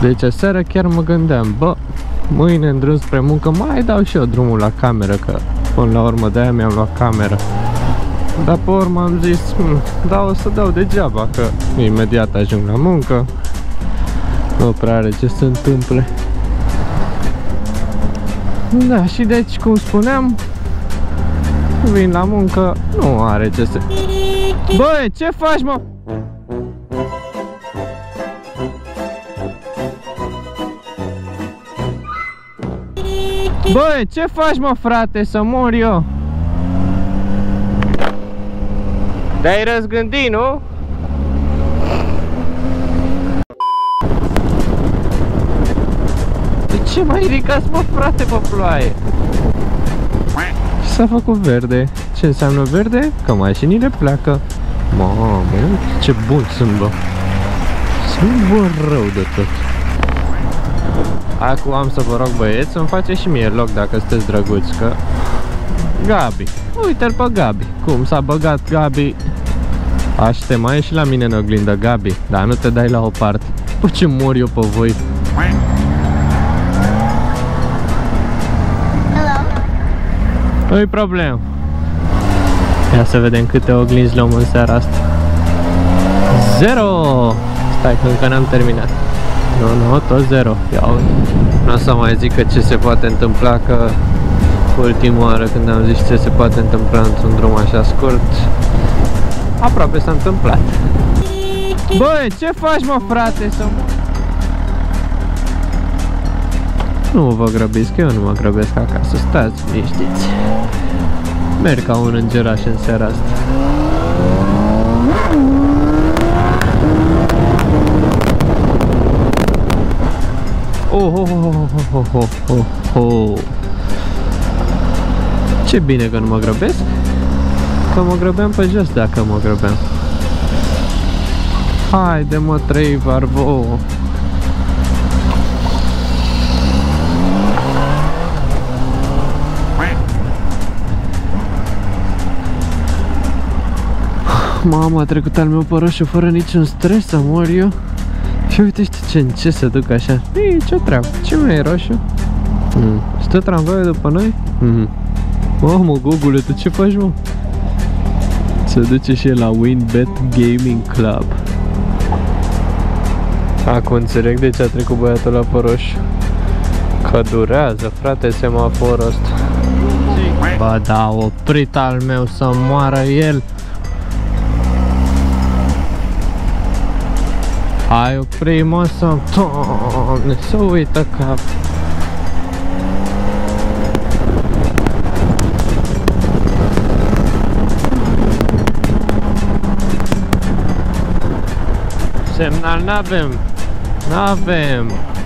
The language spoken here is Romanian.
Deci aseară chiar mă gândeam, bă, mâine în drum spre muncă mai dau și eu drumul la cameră, că până la urmă de-aia mi-am luat cameră. Dar pe urmă am zis, da, o să dau degeaba, că imediat ajung la muncă. Nu prea are ce se întâmple. Da, și deci, cum spuneam, vin la muncă, nu are ce să... Băi, ce faci, mă? Băi, ce faci, mă, frate, să mor eu? Te-ai răzgândit, nu? De ce mai ridicați, mă, frate, pe ploaie? Și s-a făcut verde. Ce înseamnă verde? Că mașinile pleacă. Mamă, ce bun sunt, bă. Sunt bun rău de tot. Acum am să vă rog, băieți, să-mi face și mie loc dacă sunteți drăguți, că... Gabi, uite-l pe Gabi. Cum s-a băgat Gabi. Aș mai ieși la mine în oglindă, Gabi, dar nu te dai la o parte. Bă, ce mor eu pe voi. Nu-i problemă. Ia să vedem câte oglinzi luăm în seara asta. 0! Stai că încă n-am terminat. Nu, tot 0. Ia uite. Nu o să mai zic că ce se poate întâmpla, că ultima oară când am zis ce se poate întâmpla într-un drum așa scurt, aproape s-a întâmplat. Băi, ce faci, mă, frate, să mă... Nu vă grăbiți, că eu nu mă grăbesc acasă, stați liniștiți. Merg ca un îngeraș în seara asta. Ce bine că nu mă grăbesc, că mă grăbeam pe jos dacă mă grăbeam. Haide, mă, 3 varvo. Mama, a trecut al meu pe roșu fără niciun stres, să mor eu. Și uite, știi ce se duc așa. Ei, ce treabă? Ce mai e roșu? Stă tramvaiul după noi? Mamă, Gogule, tu ce faci, mă? Se duce și el la WinBet Gaming Club. Acum înțeleg de ce a trecut băiatul la pe roșu. Că durează, frate, semaforul ăsta. Ba da, oprit al meu să moară el. Hai, opri, mă, să... Doamne, să uită cap. Semnal n-avem. N-avem.